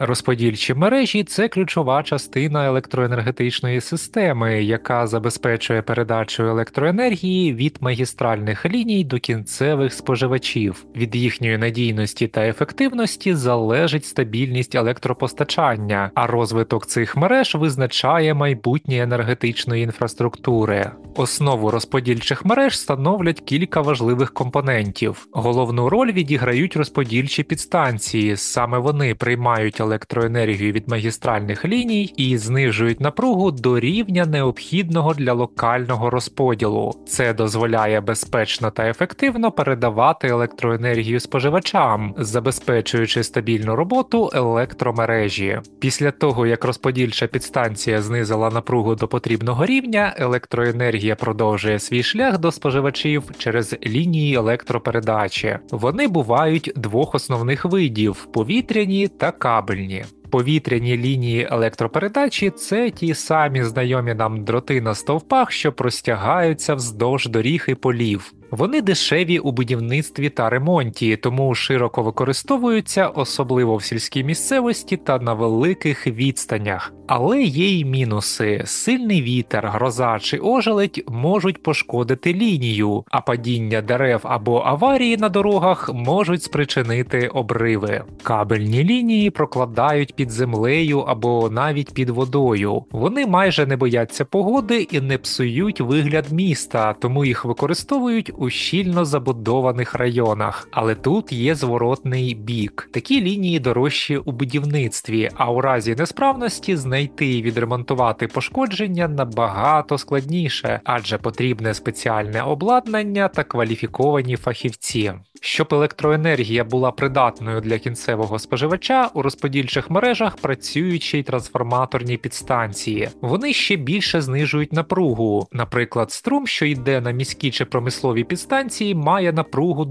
Розподільчі мережі – це ключова частина електроенергетичної системи, яка забезпечує передачу електроенергії від магістральних ліній до кінцевих споживачів. Від їхньої надійності та ефективності залежить стабільність електропостачання, а розвиток цих мереж визначає майбутнє енергетичної інфраструктури. Основу розподільчих мереж становлять кілька важливих компонентів. Головну роль відіграють розподільчі підстанції, саме вони приймають електроенергію від магістральних ліній і знижують напругу до рівня необхідного для локального розподілу. Це дозволяє безпечно та ефективно передавати електроенергію споживачам, забезпечуючи стабільну роботу електромережі. Після того, як розподільча підстанція знизила напругу до потрібного рівня, електроенергія продовжує свій шлях до споживачів через лінії електропередачі. Вони бувають двох основних видів – повітряні та кабельні. Повітряні лінії електропередачі – це ті самі знайомі нам дроти на стовпах, що простягаються вздовж доріг і полів. Вони дешеві у будівництві та ремонті, тому широко використовуються, особливо в сільській місцевості та на великих відстанях. Але є й мінуси. Сильний вітер, гроза чи ожеледь можуть пошкодити лінію, а падіння дерев або аварії на дорогах можуть спричинити обриви. Кабельні лінії прокладають під землею або навіть під водою. Вони майже не бояться погоди і не псують вигляд міста, тому їх використовують у щільно забудованих районах. Але тут є зворотний бік. Такі лінії дорожчі у будівництві, а у разі несправності знайти і відремонтувати пошкодження набагато складніше, адже потрібне спеціальне обладнання та кваліфіковані фахівці. Щоб електроенергія була придатною для кінцевого споживача, у розподільчих мережах працюють ще й трансформаторні підстанції. Вони ще більше знижують напругу. Наприклад, струм, що йде на міські чи промислові підстанції, має напругу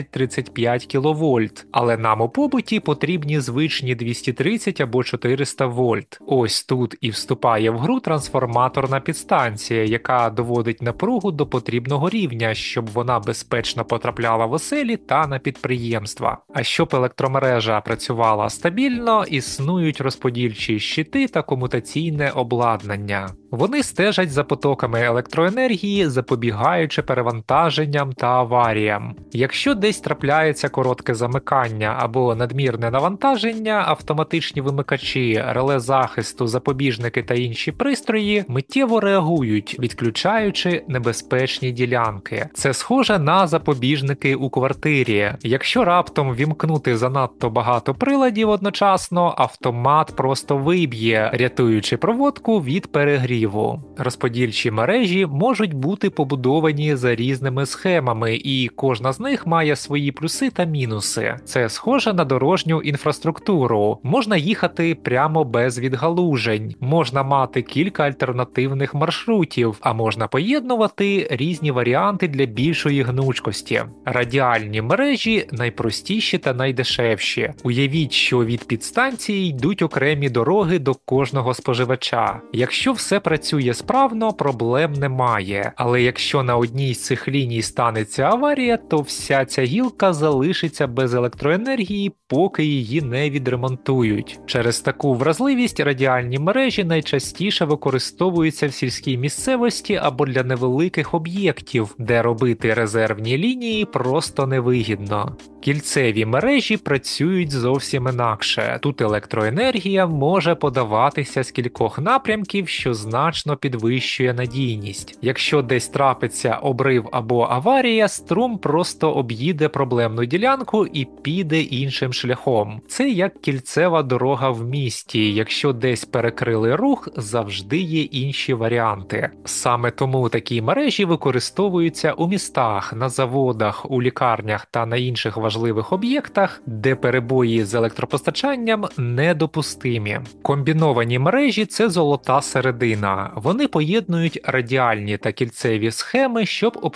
10-35 кВт, але нам у побуті потрібні звичні 230 або 400 вольт. Ось тут і вступає в гру трансформаторна підстанція, яка доводить напругу до потрібного рівня, щоб вона безпечно потрапляла в оселі та на підприємства. А щоб електромережа працювала стабільно, існують розподільчі щити та комутаційне обладнання. Вони стежать за потоками електроенергії, запобігаючи перевантаженням та аваріям. Якщо десь трапляється коротке замикання або надмірне навантаження, автоматичні вимикачі, реле захисту, запобіжники та інші пристрої миттєво реагують, відключаючи небезпечні ділянки. Це схоже на запобіжники у квартирі. Якщо раптом вімкнути занадто багато приладів одночасно, автомат просто виб'є, рятуючи проводку від перегріву. Розподільчі мережі можуть бути побудовані за різними схемами, і кожна з них має свої плюси та мінуси. Це схоже на дорожню інфраструктуру. Можна їхати прямо без відгалужень, можна мати кілька альтернативних маршрутів, а можна поєднувати різні варіанти для більшої гнучкості. Радіальні мережі найпростіші та найдешевші. Уявіть, що від підстанції йдуть окремі дороги до кожного споживача. Якщо все працює справно, проблем немає. Але якщо на одній з цих ліній станеться аварія, то вся ця гілка залишиться без електроенергії, поки її не відремонтують. Через таку вразливість радіальні мережі найчастіше використовуються в сільській місцевості або для невеликих об'єктів, де робити резервні лінії просто невигідно. Кільцеві мережі працюють зовсім інакше. Тут електроенергія може подаватися з кількох напрямків, що значно підвищує надійність. Якщо десь трапиться обрив або аварія, струм просто об'їде проблемну ділянку і піде іншим шляхом. Це як кільцева дорога в місті. Якщо десь перекрили рух, завжди є інші варіанти. Саме тому такі мережі використовуються у містах, на заводах, у лікарнях та на інших важливих об'єктах, де перебої з електропостачанням недопустимі. Комбіновані мережі – це золота середина. Вони поєднують радіальні та кільцеві схеми, щоб оптимізувати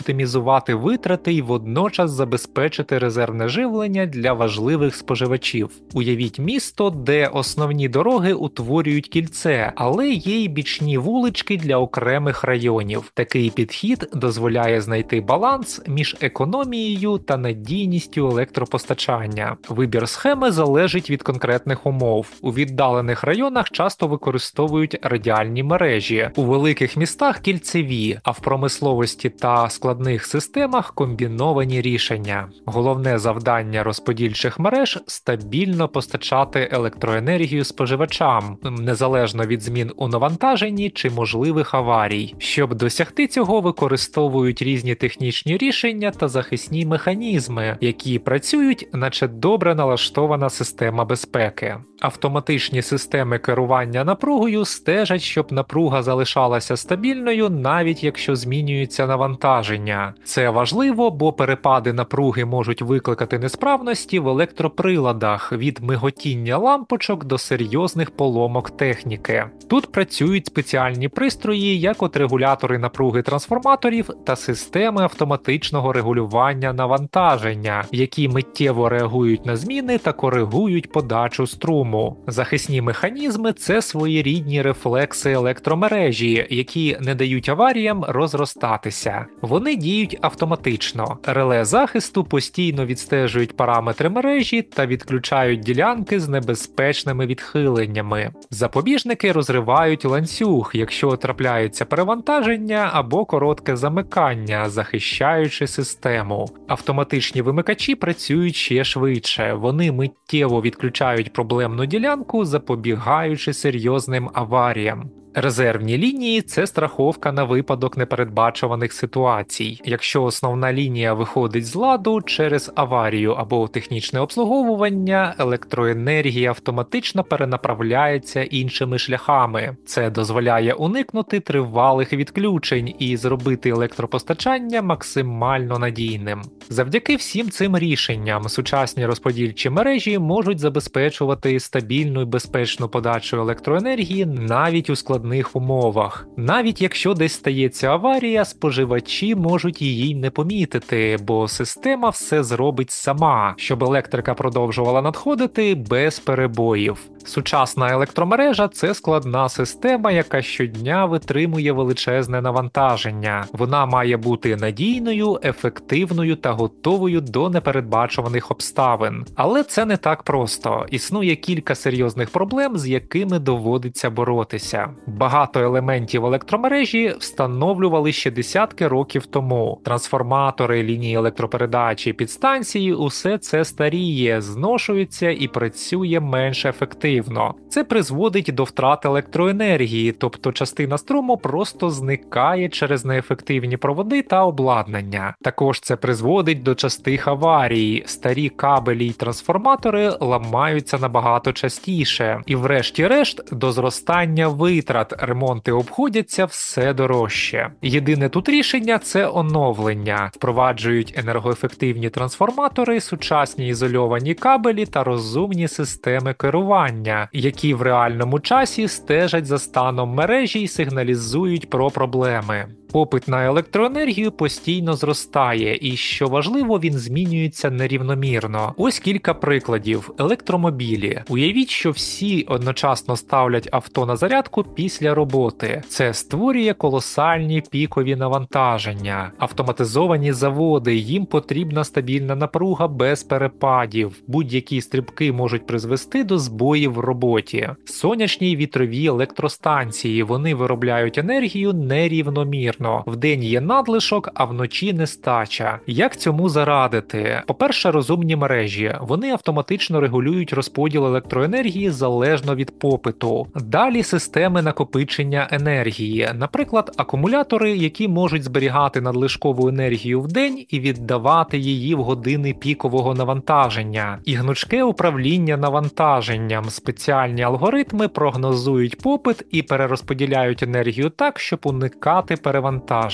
оптимізувати витрати і водночас забезпечити резервне живлення для важливих споживачів. Уявіть місто, де основні дороги утворюють кільце, але є й бічні вулички для окремих районів. Такий підхід дозволяє знайти баланс між економією та надійністю електропостачання. Вибір схеми залежить від конкретних умов. У віддалених районах часто використовують радіальні мережі, у великих містах – кільцеві, а в промисловості та складних системах – комбіновані рішення. Головне завдання розподільчих мереж – стабільно постачати електроенергію споживачам, незалежно від змін у навантаженні чи можливих аварій. Щоб досягти цього, використовують різні технічні рішення та захисні механізми, які працюють, наче добре налаштована система безпеки. Автоматичні системи керування напругою стежать, щоб напруга залишалася стабільною, навіть якщо змінюється навантаження. Це важливо, бо перепади напруги можуть викликати несправності в електроприладах, від миготіння лампочок до серйозних поломок техніки. Тут працюють спеціальні пристрої, як от регулятори напруги трансформаторів та системи автоматичного регулювання навантаження, які миттєво реагують на зміни та коригують подачу струму. Захисні механізми – це своєрідні рефлекси електромережі, які не дають аваріям розростатися. Вони діють автоматично. Реле захисту постійно відстежують параметри мережі та відключають ділянки з небезпечними відхиленнями. Запобіжники розривають ланцюг, якщо трапляється перевантаження або коротке замикання, захищаючи систему. Автоматичні вимикачі працюють ще швидше. Вони миттєво відключають проблемну ділянку, запобігаючи серйозним аваріям. Резервні лінії – це страховка на випадок непередбачуваних ситуацій. Якщо основна лінія виходить з ладу через аварію або технічне обслуговування, електроенергія автоматично перенаправляється іншими шляхами. Це дозволяє уникнути тривалих відключень і зробити електропостачання максимально надійним. Завдяки всім цим рішенням сучасні розподільчі мережі можуть забезпечувати стабільну і безпечну подачу електроенергії навіть у складних умовах. Навіть якщо десь стається аварія, споживачі можуть її не помітити, бо система все зробить сама, щоб електрика продовжувала надходити без перебоїв. Сучасна електромережа – це складна система, яка щодня витримує величезне навантаження. Вона має бути надійною, ефективною та готовою до непередбачуваних обставин. Але це не так просто. Існує кілька серйозних проблем, з якими доводиться боротися. Багато елементів електромережі встановлювали ще десятки років тому. Трансформатори, лінії електропередачі, підстанції – усе це старіє, зношується і працює менш ефективно. Це призводить до втрат електроенергії, тобто частина струму просто зникає через неефективні проводи та обладнання. Також це призводить до частих аварій, старі кабелі й трансформатори ламаються набагато частіше. І врешті-решт до зростання витрат ремонти обходяться все дорожче. Єдине тут рішення – це оновлення. Впроваджують енергоефективні трансформатори, сучасні ізольовані кабелі та розумні системи керування, які в реальному часі стежать за станом мережі і сигналізують про проблеми. Попит на електроенергію постійно зростає і, що важливо, він змінюється нерівномірно. Ось кілька прикладів. Електромобілі. Уявіть, що всі одночасно ставлять авто на зарядку після роботи. Це створює колосальні пікові навантаження. Автоматизовані заводи, їм потрібна стабільна напруга без перепадів. Будь-які стрибки можуть призвести до збоїв в роботі. Сонячні й вітрові електростанції, вони виробляють енергію нерівномірно. Вдень є надлишок, а вночі нестача. Як цьому зарадити? По-перше, розумні мережі. Вони автоматично регулюють розподіл електроенергії залежно від попиту. Далі системи накопичення енергії. Наприклад, акумулятори, які можуть зберігати надлишкову енергію вдень і віддавати її в години пікового навантаження. І гнучке управління навантаженням. Спеціальні алгоритми прогнозують попит і перерозподіляють енергію так, щоб уникати перевантажень.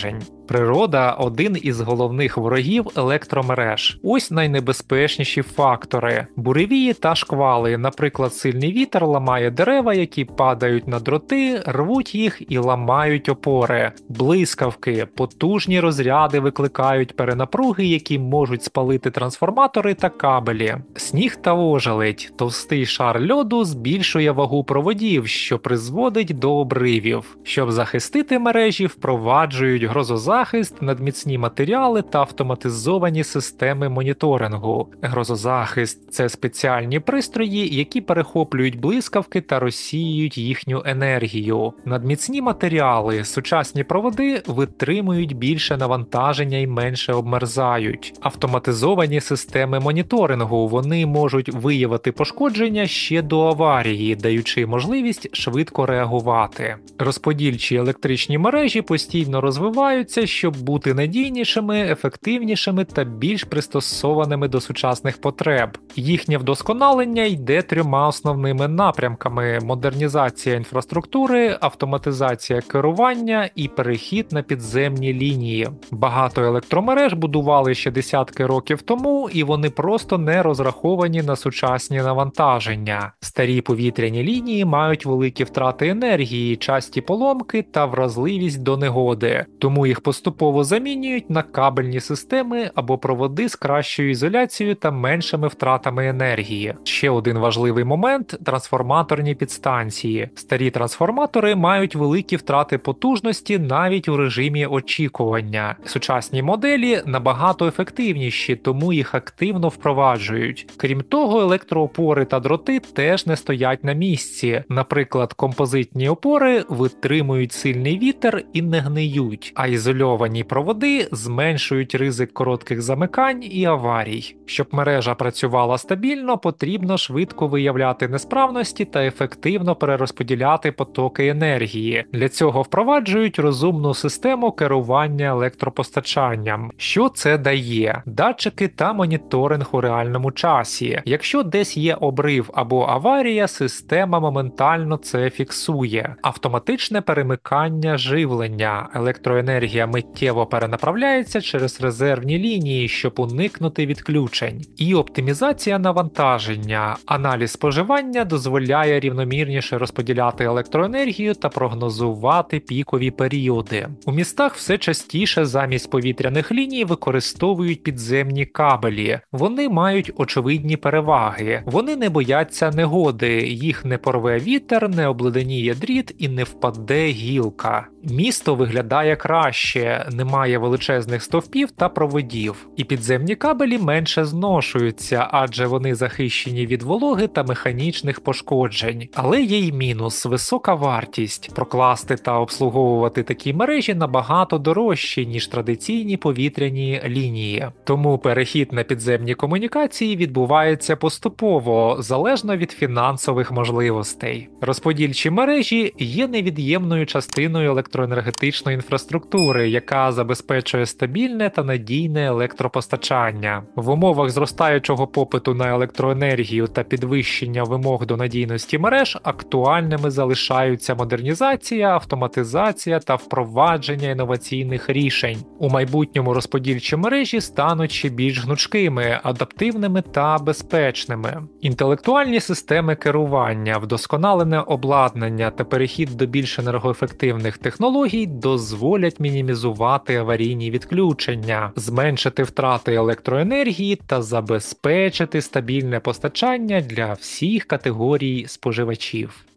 Природа – один із головних ворогів електромереж. Ось найнебезпечніші фактори. Буревії та шквали. Наприклад, сильний вітер ламає дерева, які падають на дроти, рвуть їх і ламають опори. Блискавки. Потужні розряди викликають перенапруги, які можуть спалити трансформатори та кабелі. Сніг та ожеледь. Товстий шар льоду збільшує вагу проводів, що призводить до обривів. Щоб захистити мережі, впроваджують грозозахист, надміцні матеріали та автоматизовані системи моніторингу. Грозозахист – це спеціальні пристрої, які перехоплюють блискавки та розсіюють їхню енергію. Надміцні матеріали, сучасні проводи витримують більше навантаження і менше обмерзають. Автоматизовані системи моніторингу, вони можуть виявити пошкодження ще до аварії, даючи можливість швидко реагувати. Розподільчі електричні мережі постійно розвиваються, щоб бути надійнішими, ефективнішими та більш пристосованими до сучасних потреб. Їхнє вдосконалення йде трьома основними напрямками – модернізація інфраструктури, автоматизація керування і перехід на підземні лінії. Багато електромереж будували ще десятки років тому, і вони просто не розраховані на сучасні навантаження. Старі повітряні лінії мають великі втрати енергії, часті поломки та вразливість до негоди, тому їх поступово замінюють на кабельні системи або проводи з кращою ізоляцією та меншими втратами енергії. Ще один важливий момент – трансформаторні підстанції. Старі трансформатори мають великі втрати потужності навіть у режимі очікування. Сучасні моделі набагато ефективніші, тому їх активно впроваджують. Крім того, електроопори та дроти теж не стоять на місці. Наприклад, композитні опори витримують сильний вітер і не гниють, а ізольовані проводи зменшують ризик коротких замикань і аварій. Щоб мережа працювала стабільно, потрібно швидко виявляти несправності та ефективно перерозподіляти потоки енергії. Для цього впроваджують розумну систему керування електропостачанням. Що це дає? Датчики та моніторинг у реальному часі. Якщо десь є обрив або аварія, система моментально це фіксує. Автоматичне перемикання живлення. Електроенергія миттєво перенаправляється через резервні лінії, щоб уникнути відключень. І оптимізація навантаження. Аналіз споживання дозволяє рівномірніше розподіляти електроенергію та прогнозувати пікові періоди. У містах все частіше замість повітряних ліній використовують підземні кабелі. Вони мають очевидні переваги. Вони не бояться негоди, їх не порве вітер, не обледеніє дріт і не впаде гілка. Місто виглядає краще, немає величезних стовпів та проводів. І підземні кабелі менше зношуються, адже вони захищені від вологи та механічних пошкоджень. Але є й мінус – висока вартість. Прокласти та обслуговувати такі мережі набагато дорожче, ніж традиційні повітряні лінії. Тому перехід на підземні комунікації відбувається поступово, залежно від фінансових можливостей. Розподільчі мережі є невід'ємною частиною електроенергетичної інфраструктури, яка забезпечує стабільне та надійне електропостачання. В умовах зростаючого попиту на електроенергію та підвищення вимог до надійності мереж актуальними залишаються модернізація, автоматизація та впровадження інноваційних рішень. У майбутньому розподільчі мережі стануть ще більш гнучкими, адаптивними та безпечними. Інтелектуальні системи керування, вдосконалене обладнання та перехід до більш енергоефективних технологій дозволять мінімізувати аварійні відключення, зменшити втрати електроенергії та забезпечити стабільне постачання для всіх категорій споживачів.